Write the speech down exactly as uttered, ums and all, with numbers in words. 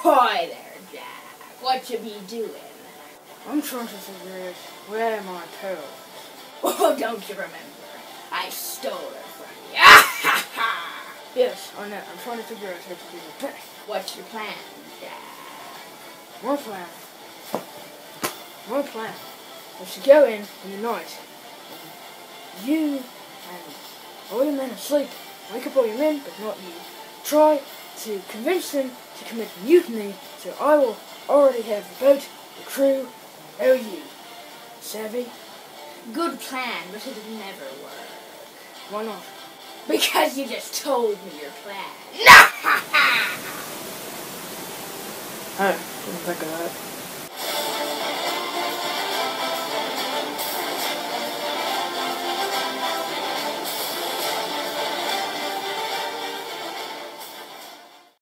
Ahoy there, Jack. What you be doing? I'm trying to figure out where my pearl is. Oh, don't you remember? I stole her from you. Ah, ha, ha. Yes, I know. I'm trying to figure out how to do it back. What's your plan, Jack? My plan. My plan is to go in in the night. You and all your men asleep. Wake up all your men, but not you. Try to convince them to commit mutiny, so I will already have the boat, the crew, and you. Savvy? Good plan, but it'll never work. Why not? Because you just told me your plan. Oh, didn't think of that.